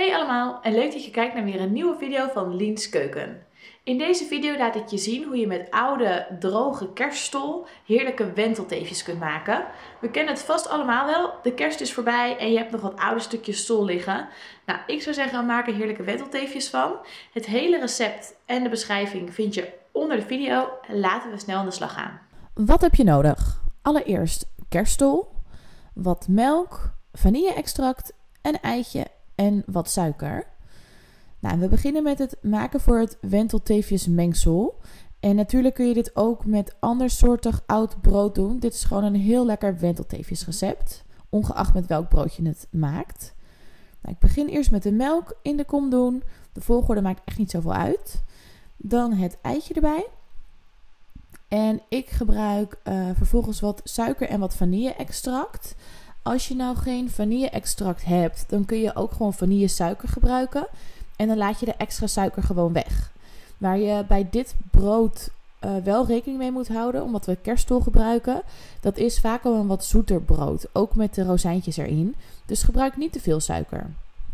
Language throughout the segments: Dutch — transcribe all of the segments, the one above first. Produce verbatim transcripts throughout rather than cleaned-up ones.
Hey allemaal en leuk dat je kijkt naar weer een nieuwe video van Liens Keuken. In deze video laat ik je zien hoe je met oude droge kerststol heerlijke wentelteefjes kunt maken. We kennen het vast allemaal wel, de kerst is voorbij en je hebt nog wat oude stukjes stol liggen. Nou, ik zou zeggen maak er heerlijke wentelteefjes van. Het hele recept en de beschrijving vind je onder de video. Laten we snel aan de slag gaan. Wat heb je nodig? Allereerst kerststol, wat melk, vanille-extract, een eitje en wat suiker. Nou, we beginnen met het maken voor het wentelteefjes mengsel. En natuurlijk kun je dit ook met andersoortig oud brood doen. Dit is gewoon een heel lekker wentelteefjes recept, ongeacht met welk brood je het maakt. Nou, ik begin eerst met de melk in de kom doen. De volgorde maakt echt niet zoveel uit. Dan het eitje erbij. En ik gebruik uh, vervolgens wat suiker en wat vanille-extract. Als je nou geen vanille-extract hebt, dan kun je ook gewoon vanille-suiker gebruiken. En dan laat je de extra suiker gewoon weg. Waar je bij dit brood uh, wel rekening mee moet houden, omdat we kerststol gebruiken. Dat is vaak al een wat zoeter brood, ook met de rozijntjes erin. Dus gebruik niet te veel suiker.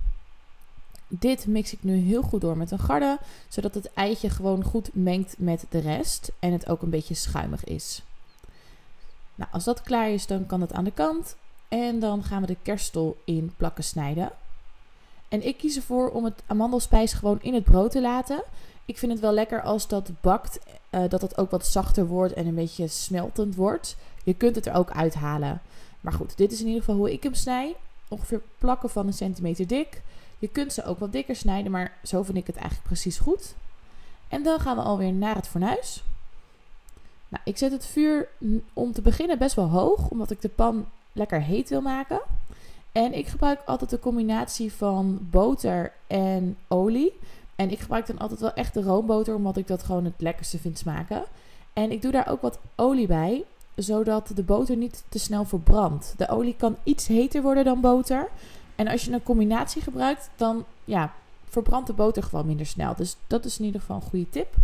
Dit mix ik nu heel goed door met een garde, zodat het eitje gewoon goed mengt met de rest en het ook een beetje schuimig is. Nou, als dat klaar is, dan kan het aan de kant en dan gaan we de kerststol in plakken snijden. En ik kies ervoor om het amandelspijs gewoon in het brood te laten. Ik vind het wel lekker als dat bakt, uh, dat het ook wat zachter wordt en een beetje smeltend wordt. Je kunt het er ook uithalen. Maar goed, dit is in ieder geval hoe ik hem snij. Ongeveer plakken van een centimeter dik. Je kunt ze ook wat dikker snijden, maar zo vind ik het eigenlijk precies goed. En dan gaan we alweer naar het fornuis. Nou, ik zet het vuur om te beginnen best wel hoog, omdat ik de pan lekker heet wil maken. En ik gebruik altijd een combinatie van boter en olie. En ik gebruik dan altijd wel echt de roomboter, omdat ik dat gewoon het lekkerste vind smaken. En ik doe daar ook wat olie bij, zodat de boter niet te snel verbrandt. De olie kan iets heter worden dan boter. En als je een combinatie gebruikt, dan ja, verbrandt de boter gewoon minder snel. Dus dat is in ieder geval een goede tip.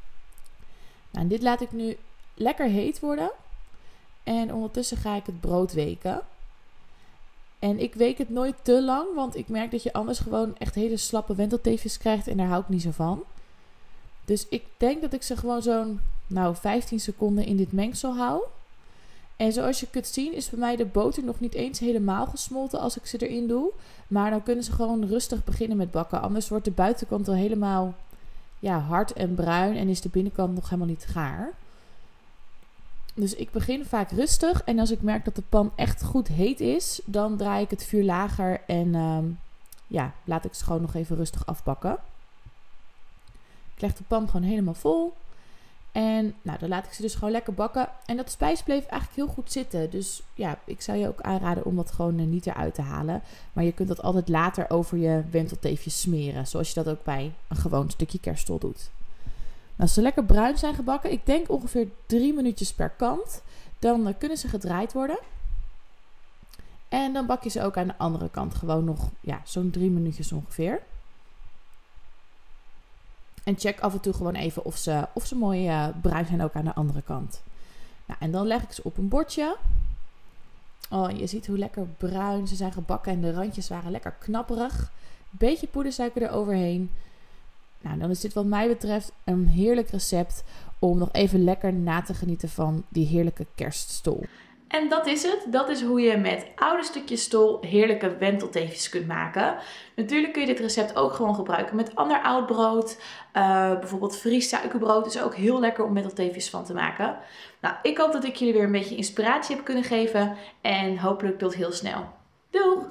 Nou, en dit laat ik nu lekker heet worden. En ondertussen ga ik het brood weken. En ik week het nooit te lang, want ik merk dat je anders gewoon echt hele slappe wentelteefjes krijgt. En daar hou ik niet zo van. Dus ik denk dat ik ze gewoon zo'n nou, vijftien seconden in dit mengsel hou. En zoals je kunt zien is bij mij de boter nog niet eens helemaal gesmolten als ik ze erin doe. Maar dan kunnen ze gewoon rustig beginnen met bakken. Anders wordt de buitenkant al helemaal ja, hard en bruin en is de binnenkant nog helemaal niet gaar. Dus ik begin vaak rustig en als ik merk dat de pan echt goed heet is, dan draai ik het vuur lager en um, ja, laat ik ze gewoon nog even rustig afbakken. Ik leg de pan gewoon helemaal vol. En nou, dan laat ik ze dus gewoon lekker bakken. En dat spijs bleef eigenlijk heel goed zitten. Dus ja, ik zou je ook aanraden om dat gewoon niet eruit te halen. Maar je kunt dat altijd later over je wentelteefjes smeren. Zoals je dat ook bij een gewoon stukje kerststol doet. Nou, als ze lekker bruin zijn gebakken, ik denk ongeveer drie minuutjes per kant. Dan uh, kunnen ze gedraaid worden. En dan bak je ze ook aan de andere kant gewoon nog ja, zo'n drie minuutjes ongeveer. En check af en toe gewoon even of ze, of ze mooi uh, bruin zijn ook aan de andere kant. Nou, en dan leg ik ze op een bordje. Oh, je ziet hoe lekker bruin ze zijn gebakken en de randjes waren lekker knapperig. Beetje poedersuiker eroverheen. Nou, dan is dit wat mij betreft een heerlijk recept om nog even lekker na te genieten van die heerlijke kerststol. En dat is het. Dat is hoe je met oude stukjes stol heerlijke wentelteefjes kunt maken. Natuurlijk kun je dit recept ook gewoon gebruiken met ander oud brood. Uh, bijvoorbeeld Fries suikerbrood is ook heel lekker om wentelteefjes van te maken. Nou, ik hoop dat ik jullie weer een beetje inspiratie heb kunnen geven. En hopelijk tot heel snel. Doeg!